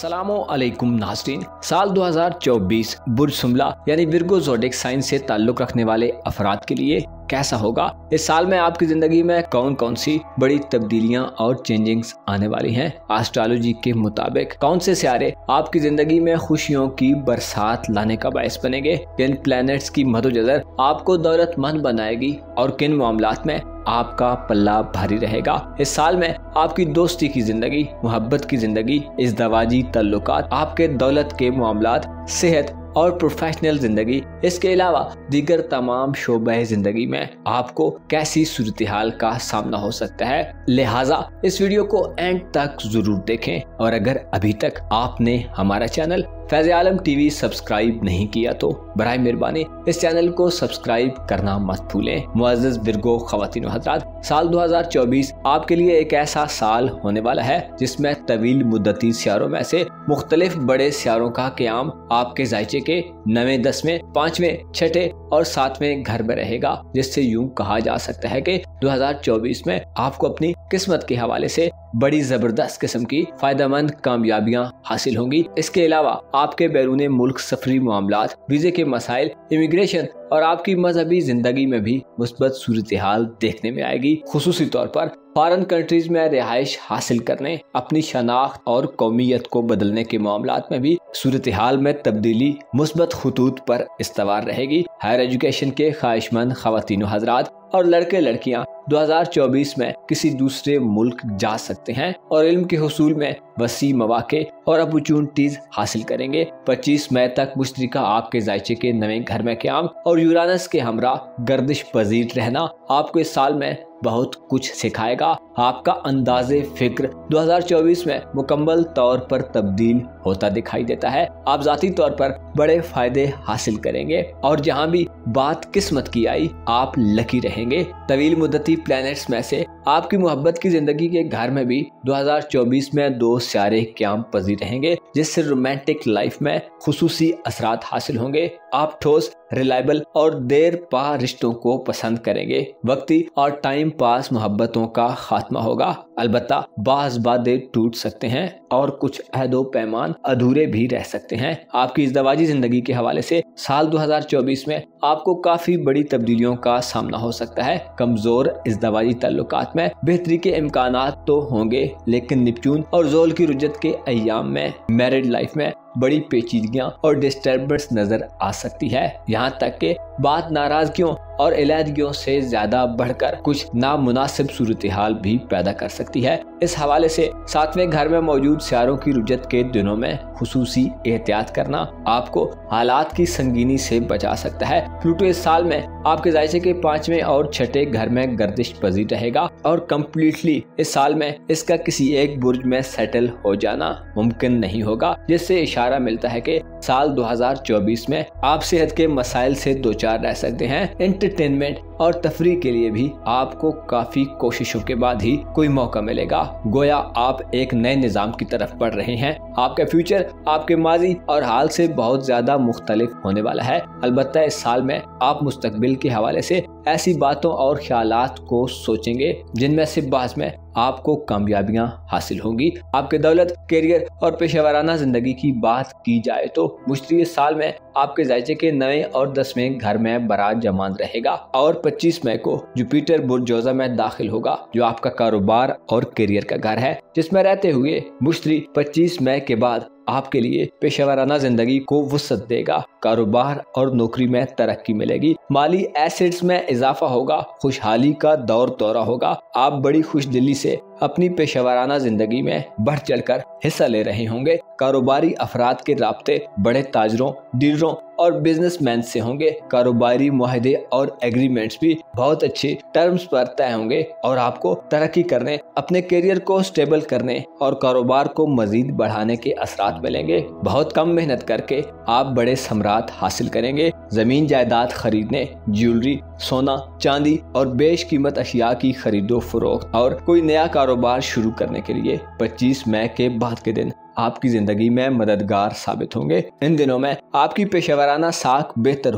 अस्सलामु अलैकुम नाज़रीन। साल 2024 बुर्ज शुमला यानी विर्गो ज़ोडिएक साइन से ताल्लुक़ रखने वाले अफराद के लिए कैसा होगा? इस साल में आपकी ज़िंदगी में कौन कौन सी बड़ी तब्दीलियां और चेंजिंग्स आने वाली हैं? एस्ट्रोलॉजी के मुताबिक कौन से सितारे आपकी ज़िंदगी में खुशियों की बरसात लाने का बायस बनेंगे? किन प्लैनेट्स की मदोजर आपको दौलतमंद बनाएगी और किन मामलात में आपका पल्ला भारी रहेगा? इस साल में आपकी दोस्ती की जिंदगी, मोहब्बत की जिंदगी, इज़्दवाजी ताल्लुकात, आपके दौलत के मामलात, सेहत और प्रोफेशनल जिंदगी, इसके अलावा दीगर तमाम शोबे जिंदगी में आपको कैसी सूरत हाल का सामना हो सकता है। लिहाजा इस वीडियो को एंड तक जरूर देखें और अगर अभी तक आपने हमारा channel Faiz Alam TV subscribe नहीं किया तो बराए मेहरबानी इस चैनल को सब्सक्राइब करना मत भूलें। मुअज़्ज़ज़ विर्गो ख़वातीन व हज़रात, साल 2024 आपके लिए एक ऐसा साल होने वाला है जिसमें तवील मुद्दती सियारों में से मुख्तलिफ बड़े सियारों का क़याम आपके ज़ायचे के 9वें, 10वें, 5वें, 6ठे और 7वें घर में रहेगा, जिससे यूं कहा जा सकता है कि 2024 में आपको अपनी किस्मत के हवाले से बड़ी जबरदस्त किस्म की फायदेमंद कामयाबियां हासिल होंगी। इसके अलावा आपके बैरून मुल्क सफरी मामलात, वीजे के मसाइल, इमिग्रेशन और आपकी मजहबी जिंदगी में भी मुस्बत सूरत हाल देखने में आएगी। खुसूसी तौर पर फॉरेन कंट्रीज में रिहाइश हासिल करने, अपनी शनाख्त और कौमियत को बदलने के मामलात में भी सूरत हाल में तब्दीली मुस्बत खुतूत पर इस्तवार रहेगी। हायर एजुकेशन के ख्वाहिशमंद ख़वातीन व हज़रात और लड़के लड़कियां 2024 में किसी दूसरे मुल्क जा सकते हैं और इल्म के हुसूल में वसी मौके और अपॉर्चुनिटीज हासिल करेंगे। 25 मई तक मुश्तरिका आपके ज़ायचे के 9वें घर में क़याम और यूरानस के हमरा गर्दिश पजीर रहना आपको इस साल में बहुत कुछ सिखाएगा। आपका अंदाज़े फिक्र 2024 में मुकम्मल तौर पर तब्दील होता दिखाई देता है। आप ज़ाती तौर पर बड़े फायदे हासिल करेंगे और जहां भी बात किस्मत की आई आप लकी रहेंगे। तवील मुद्दती प्लैनेट्स में से आपकी मोहब्बत की जिंदगी के घर में भी 2024 में 2 सितारे क़याम पजीर रहेंगे, जिससे रोमांटिक लाइफ में खुसूसी असरात हासिल होंगे। आप ठोस, रिलायबल और देर पा रिश्तों को पसंद करेंगे। वक्ती और टाइम पास मोहब्बतों का खात्मा होगा। अलबत्ता बाज़ वादे टूट सकते हैं और कुछ अहदो पैमान अधूरे भी रह सकते हैं। आपकी इज़्दवाजी जिंदगी के हवाले से साल 2024 में आपको काफी बड़ी तब्दीलियों का सामना हो सकता है। कमजोर इज़्दवाजी ताल्लुकात में बेहतरी के इम्कानात तो होंगे, लेकिन निपचून और ज़ोल की रुज्जत के अय्याम में मैरिड लाइफ में बड़ी पेचीदगियां और डिस्टर्बेंस नजर आ सकती है। यहाँ तक कि बात नाराजगियों और इलादगियों से ज्यादा बढ़कर कुछ नामुनासिब सूरत हाल भी पैदा कर सकती है। इस हवाले से 7वें घर में मौजूद सितारों की रुज्जत के दिनों में खुसूसी एहतियात करना आपको हालात की संगीनी से बचा सकता है। प्लूटो इस साल में आपके ज़ायचे के 5वें और 6ठे घर में गर्दिश पजीर रहेगा और कम्प्लीटली इस साल में इसका किसी एक बुर्ज में सेटल हो जाना मुमकिन नहीं होगा, जिससे इशारा मिलता है कि साल 2024 में आप सेहत के मसाइल से दो चार रह सकते हैं। एंटरटेनमेंट और तफरीह के लिए भी आपको काफी कोशिशों के बाद ही कोई मौका मिलेगा। गोया आप एक नए निजाम की तरफ बढ़ रहे हैं। आपका फ्यूचर आपके माजी और हाल से बहुत ज्यादा मुख्तलिफ होने वाला है। अलबत्ता इस साल में आप मुस्तकबिल के हवाले से ऐसी बातों और ख्यालात को सोचेंगे जिनमें से बाज़ में आपको कामयाबियां हासिल होंगी। आपके दौलत, करियर और पेशेवराना जिंदगी की बात की जाए तो मुश्तरी साल में आपके ज़ायचे के 9वें और 10वें घर में बरात जमान रहेगा और 25 मई को जुपिटर बुर्ज जोज़ा में दाखिल होगा, जो आपका कारोबार और करियर का घर है, जिसमें रहते हुए मुश्तरी 25 मई के बाद आपके लिए पेशेवराना जिंदगी को वुसअत देगा। कारोबार और नौकरी में तरक्की मिलेगी, माली एसेट्स में इजाफा होगा, खुशहाली का दौर दौरा होगा। आप बड़ी खुशदिली से अपनी पेशेवराना जिंदगी में बढ़ चढ़कर हिस्सा ले रहे होंगे। कारोबारी अफराद के राब्ते बड़े ताजरों, डीलरों और बिजनेसमैन से होंगे। कारोबारी मुआहदे और एग्रीमेंट्स भी बहुत अच्छे टर्म्स पर तय होंगे और आपको तरक्की करने, अपने करियर को स्टेबल करने और कारोबार को मजीद बढ़ाने के असरात मिलेंगे। बहुत कम मेहनत करके आप बड़े सम्राट हासिल करेंगे। जमीन जायदाद खरीदने, ज्वेलरी, सोना, चांदी और बेशकीमत अशिया की खरीदो फरोख्त और कोई नया कारोबार शुरू करने के लिए 25 मई के बाद के दिन आपकी जिंदगी में मददगार साबित होंगे। इन दिनों में आपकी पेशेवराना साख बेहतर होगी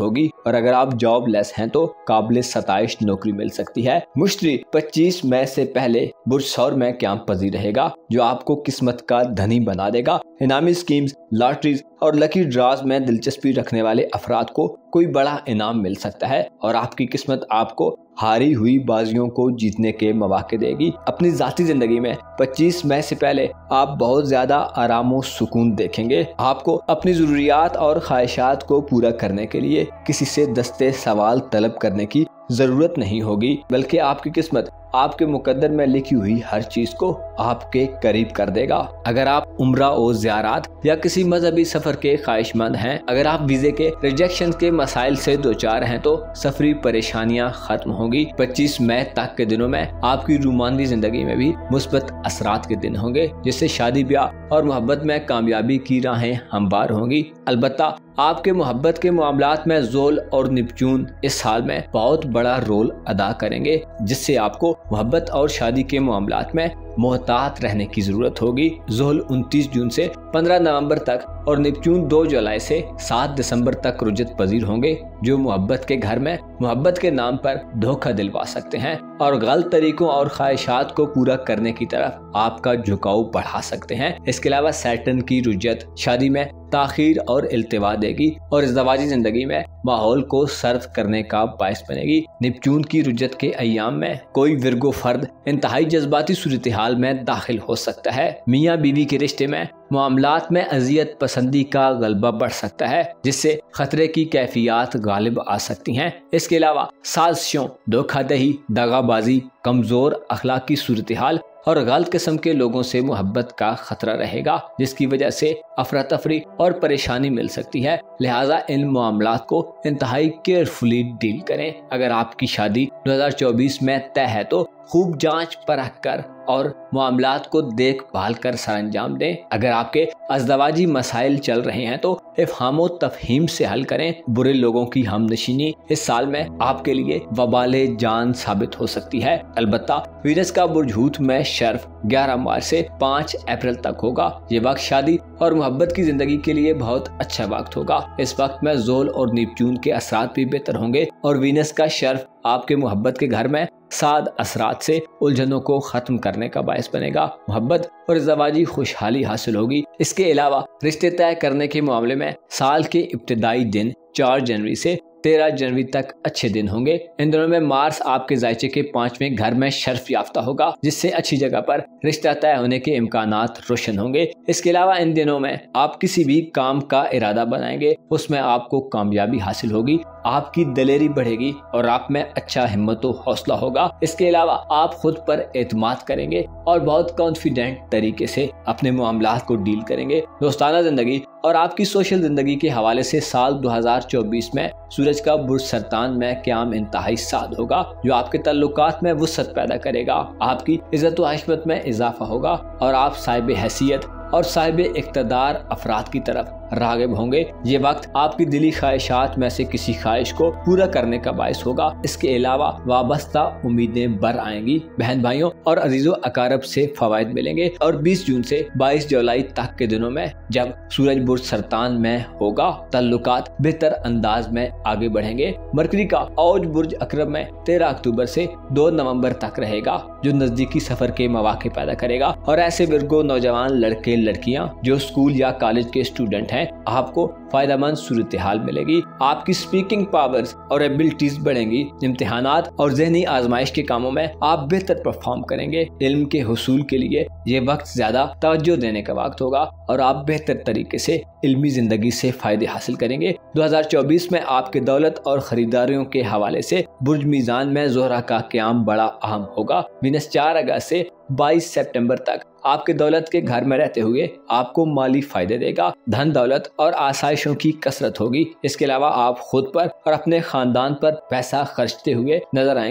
और अगर आप जॉब लेस हैं तो काबिल सताइश नौकरी मिल सकती है। मुश्तरी 25 मई से पहले बुर्ज सौर में क्याम पजीर रहेगा जो आपको किस्मत का धनी बना देगा। इनामी स्कीम्स, लॉटरीज और लकी ड्राज में दिलचस्पी रखने वाले अफराद को कोई बड़ा इनाम मिल सकता है और आपकी किस्मत आपको हारी हुई बाजियों को जीतने के मौके देगी। अपनी जाती जिंदगी में 25 मई से पहले आप बहुत ज्यादा आराम और सुकून देखेंगे। आपको अपनी जरूरियात और ख्वाहिशात को पूरा करने के लिए किसी से दस्ते सवाल तलब करने की जरूरत नहीं होगी, बल्कि आपकी किस्मत आपके मुकद्दर में लिखी हुई हर चीज को आपके करीब कर देगा। अगर आप उम्रा और ज़ियारत या किसी मजहबी सफर के ख्वाहिशमंद हैं, अगर आप वीजे के रिजेक्शन के मसाइल से दो चार हैं तो सफरी परेशानियां खत्म होंगी। 25 मई तक के दिनों में आपकी रूमानी जिंदगी में भी मुस्बत असरात के दिन होंगे, जिससे शादी ब्याह और मोहब्बत में कामयाबी की राहें हमवार होंगी। अलबत्ता आपके मोहब्बत के मामलात में ज़ोल और निपचून इस साल में बहुत बड़ा रोल अदा करेंगे, जिससे आपको मोहब्बत और शादी के मामलात में मोहतात रहने की जरूरत होगी। ज़ोल 29 जून से 15 नवंबर तक और निपचून 2 जुलाई से 7 दिसंबर तक रुजत पजीर होंगे, जो मोहब्बत के घर में मोहब्बत के नाम पर धोखा दिलवा सकते हैं और गलत तरीकों और ख्वाहिशात को पूरा करने की तरफ आपका झुकाव बढ़ा सकते हैं। इसके अलावा सैटर्न की रुजत शादी में ताखीर और इल्तिवा देगी और इज़्दवाजी जिंदगी में माहौल को सर्द करने का बायस बनेगी। निपचून की रुजत के अय्याम में कोई विर्गो फर्द इंतहाई जज्बाती सूरत हाल में दाखिल हो सकता है। मियाँ बीवी के रिश्ते में मामलात में अजियत पसंदी का गलबा बढ़ सकता है, जिससे खतरे की कैफियत गालिब आ सकती हैं। इसके अलावा साजिशों, धोखाधड़ी, दगाबाजी, कमजोर अखलाकी सूरत हाल और गलत किस्म के लोगों से मोहब्बत का खतरा रहेगा, जिसकी वजह से अफरा तफरी और परेशानी मिल सकती है। लिहाजा इन मामलात को इंतहाई केयरफुली डील करें। अगर आपकी शादी 2024 में तय है तो खूब जांच परख कर और मामलात को देखभाल कर सरअंजाम दें। अगर आपके अज़दवाजी मसाइल चल रहे हैं तो इफ़हाम तफहीम से हल करें। बुरे लोगों की हमनशीनी इस साल में आपके लिए वबाले जान साबित हो सकती है। अलबत्ता वीनस का बुर्ज हूत में शर्फ 11 मार्च से 5 अप्रैल तक होगा। ये वक्त शादी और मोहब्बत की जिंदगी के लिए बहुत अच्छा वक्त होगा। इस वक्त में ज़ोल और निपचून के असरात भी बेहतर होंगे और वीनस का शर्फ आपके मोहब्बत के घर में साद असरात से उलझनों को खत्म करने का बायस बनेगा। मोहब्बत और ज़वाजी खुशहाली हासिल होगी। इसके अलावा रिश्ते तय करने के मामले में साल के इब्तिदाई दिन 4 जनवरी से 13 जनवरी तक अच्छे दिन होंगे। इन दिनों में मार्स आपके जायचे के 5वें घर में शर्फ याफ्ता होगा, जिससे अच्छी जगह पर रिश्ता तय होने के इम्कानात रोशन होंगे। इसके अलावा इन दिनों में आप किसी भी काम का इरादा बनाएंगे, उसमें आपको कामयाबी हासिल होगी। आपकी दलेरी बढ़ेगी और आप में अच्छा हिम्मत और हौसला होगा। इसके अलावा आप खुद पर एतमाद करेंगे और बहुत कॉन्फिडेंट तरीके से अपने मामलात को डील करेंगे। दोस्ताना जिंदगी और आपकी सोशल जिंदगी के हवाले से साल 2024 में सूरज का बुर्ज सरतान में क़याम इंतहाई साद होगा, जो आपके तल्लुकात में वुसअत पैदा करेगा। आपकी इज्जत व हशमत में इजाफा होगा और आप साहिब हैसियत और साहिब इक़्तिदार अफराद की तरफ राग़िब होंगे। ये वक्त आपकी दिली ख्वाहिशात में से किसी ख्वाहिश को पूरा करने का बायस होगा। इसके अलावा वाबस्ता उम्मीदें बर आएंगी। बहन भाइयों और अजीज़ों अकारब से फवायद मिलेंगे और 20 जून से 22 जुलाई तक के दिनों में जब सूरज बुर्ज सरतान में होगा, तल्लुकात बेहतर अंदाज में आगे बढ़ेंगे। मरकरी का औज बुर्ज अकरब में 13 अक्टूबर से 2 नवंबर तक रहेगा, जो नजदीकी सफर के मौके पैदा करेगा और ऐसे विर्गो नौजवान लड़के लड़कियां जो स्कूल या कॉलेज के स्टूडेंट हैं, आपको फायदेमंद सूरत हाल मिलेगी। आपकी स्पीकिंग पावर्स और एबिलिटीज बढ़ेंगी। इम्तिहानात और ज़हनी आजमाइश के कामों में आप बेहतर परफॉर्म करेंगे। इल्म के हुसूल के लिए ये वक्त ज्यादा तवज्जो देने का वक्त होगा और आप बेहतर तरीके से इल्मी जिंदगी से फायदे हासिल करेंगे। 2024 में आपके दौलत और खरीदारियों के हवाले से बुर्ज मीज़ान में ज़ोहरा का क़याम बड़ा अहम होगा। विनस 4 अगस्त से 22 सितंबर तक आपके दौलत के घर में रहते हुए आपको माली फायदे देगा। धन दौलत और आसाइशों की कसरत होगी। इसके अलावा आप खुद पर और अपने खानदान पर पैसा खर्चते हुए नजर आएंगे।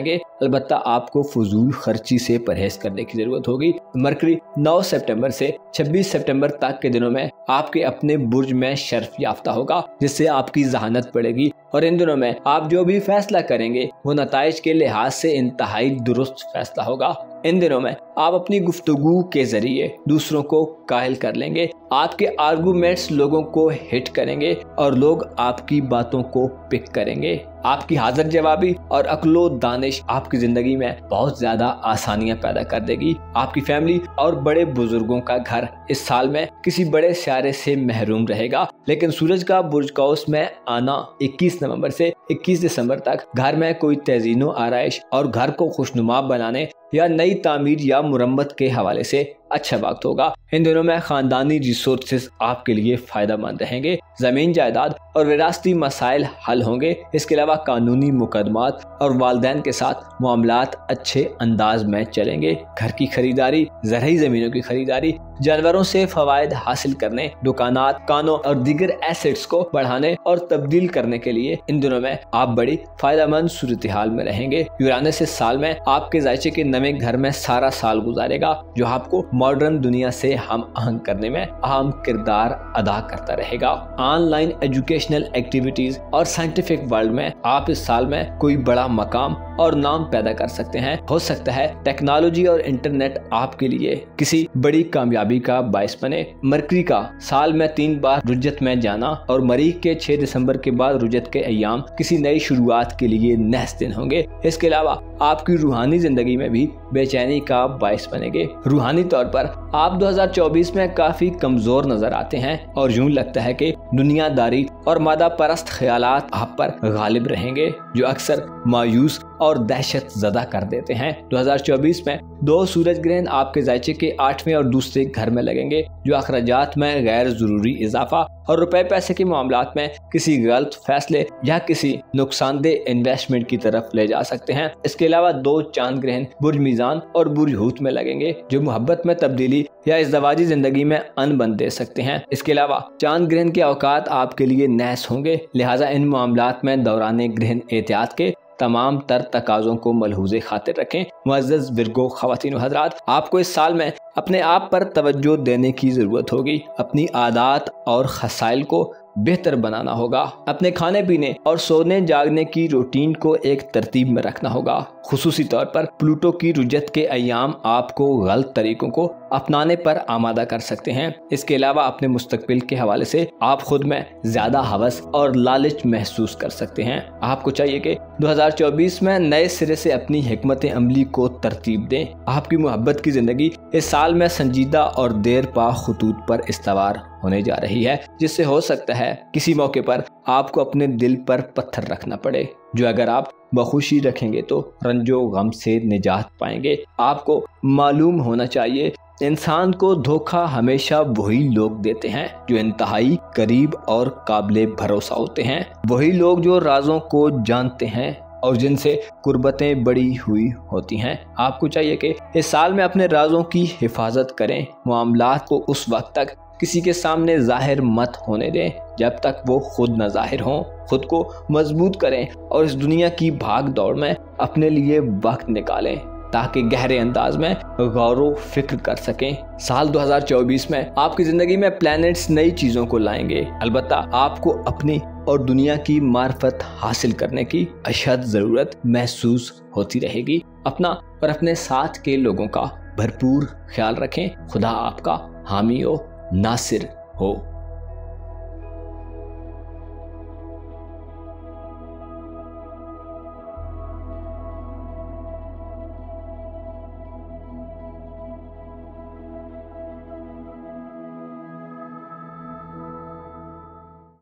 अलबत्ता आपको फजूल खर्ची से परहेज करने की जरूरत होगी। मरकरी 9 सितंबर से 26 सितंबर तक के दिनों में आपके अपने बुर्ज में शर्फ याफ्ता होगा, जिससे आपकी जहानत बढ़ेगी और इन दिनों में आप जो भी फैसला करेंगे वो नताइज के लिहाज से इंतहाई दुरुस्त फैसला होगा। इन दिनों में आप अपनी गुफ्तगू के जरिए दूसरों को कायल कर लेंगे। आपके आर्गुमेंट्स लोगों को हिट करेंगे और लोग आपकी बातों को पिक करेंगे। आपकी हाजिर जवाबी और अक्लो दानिश आपकी जिंदगी में बहुत ज्यादा आसानियां पैदा कर देगी। आपकी फैमिली और बड़े बुजुर्गों का घर इस साल में किसी बड़े सियारे से महरूम रहेगा, लेकिन सूरज का बुर्ज कौस में आना 21 नवंबर से 21 दिसंबर तक घर में कोई तेजीनो आराइश और घर को खुशनुमा बनाने या नई तामीर या मुरम्मत के हवाले से अच्छा वक्त होगा। इन दिनों में खानदानी रिसोर्सेज आपके लिए फायदा मंद रहेंगे। जमीन जायदाद और विरासती मसाइल हल होंगे। इसके अलावा कानूनी मुकदमात और वालदैन के साथ मामलात अच्छे अंदाज में चलेंगे। घर की खरीदारी, ज़रई ज़मीनों की खरीदारी, जानवरों से फवायद हासिल करने, दुकानात, कानों और दीगर एसेट्स को बढ़ाने और तब्दील करने के लिए इन दिनों में आप बड़ी फायदेमंद सूरत हाल में रहेंगे। यूरानस इस साल में आपके जायचे के नए घर में सारा साल गुजारेगा, जो आपको मॉडर्न दुनिया से हम आहंग करने में अहम किरदार अदा करता रहेगा। ऑनलाइन एजुकेशनल एक्टिविटीज और साइंटिफिक वर्ल्ड में आप इस साल में कोई बड़ा मकाम और नाम पैदा कर सकते हैं। हो सकता है टेक्नोलॉजी और इंटरनेट आपके लिए किसी बड़ी कामयाबी का बायस बने। मरकरी का साल में 3 बार रुजत में जाना और मरीख के 6 दिसंबर के बाद रुजत के अय्याम किसी नई शुरुआत के लिए नहस दिन होंगे। इसके अलावा आपकी रूहानी जिंदगी में भी बेचैनी का बायस बनेंगे। रूहानी तौर पर आप 2024 में काफी कमजोर नजर आते हैं और यूं लगता है कि दुनियादारी और मादा परस्त ख्यालात आप पर गालिब रहेंगे, जो अक्सर मायूस और दहशत ज़दा कर देते हैं। 2024 में 2 सूरज ग्रहण आपके जायचे के 8वें और दूसरे घर में लगेंगे, जो अखराजात में गैर जरूरी इजाफा और रुपए पैसे के मामलात में किसी गलत फैसले या किसी नुकसानदेह इन्वेस्टमेंट की तरफ ले जा सकते हैं। इसके अलावा 2 चांद ग्रहण बुर्ज मीज़ान और बुर्ज हूत में लगेंगे, जो मोहब्बत में तब्दीली या इज़दवाजी जिंदगी में अनबन दे सकते हैं। इसके अलावा चांद ग्रहण के औकात आपके लिए नहस होंगे, लिहाजा इन मामलात में दौरान ग्रहण एहतियात के तमाम तर तकाज़ों को मलहूज़े खातिर रखें। मुअज़्ज़ज़ विर्गो ख़वातीन व हज़रात, आपको इस साल में अपने आप पर तवज्जो देने की ज़रूरत होगी। अपनी आदत और खसाइल को बेहतर बनाना होगा। अपने खाने पीने और सोने जागने की रूटीन को एक तरतीब में रखना होगा। खुसूसी तौर पर प्लूटो की रुजत के अय्याम आपको गलत तरीकों को अपनाने पर आमादा कर सकते हैं। इसके अलावा अपने मुस्तकबिल के हवाले से आप खुद में ज्यादा हवस और लालच महसूस कर सकते हैं। आपको चाहिए कि 2024 में नए सिरे से अपनी हिकमत अमली को तरतीब दें। आपकी मोहब्बत की जिंदगी इस साल में संजीदा और देर पा खतूत पर इस्तवार होने जा रही है, जिससे हो सकता है किसी मौके पर आपको अपने दिल पर पत्थर रखना पड़े, जो अगर आप बखुशी रखेंगे तो रंजो गम से निजात पाएंगे। आपको मालूम होना चाहिए, इंसान को धोखा हमेशा वही लोग देते हैं जो इंतहाई करीब और काबिले भरोसा होते हैं। वही लोग जो राजों को जानते हैं और जिनसे कुर्बतें बड़ी हुई होती हैं। आपको चाहिए कि इस साल में अपने राजों की हिफाजत करें। मामलात को उस वक्त तक किसी के सामने जाहिर मत होने दें जब तक वो खुद न जाहिर हों। खुद को मजबूत करें और इस दुनिया की भाग दौड़ में अपने लिए वक्त निकालें ताकि गहरे अंदाज में गौर फिक्र कर सकें। साल 2024 में आपकी जिंदगी में प्लैनेट्स नई चीजों को लाएंगे। अलबत्ता आपको अपनी और दुनिया की मार्फत हासिल करने की अशद जरूरत महसूस होती रहेगी। अपना और अपने साथ के लोगों का भरपूर ख्याल रखें। खुदा आपका हामी हो, नासिर हो।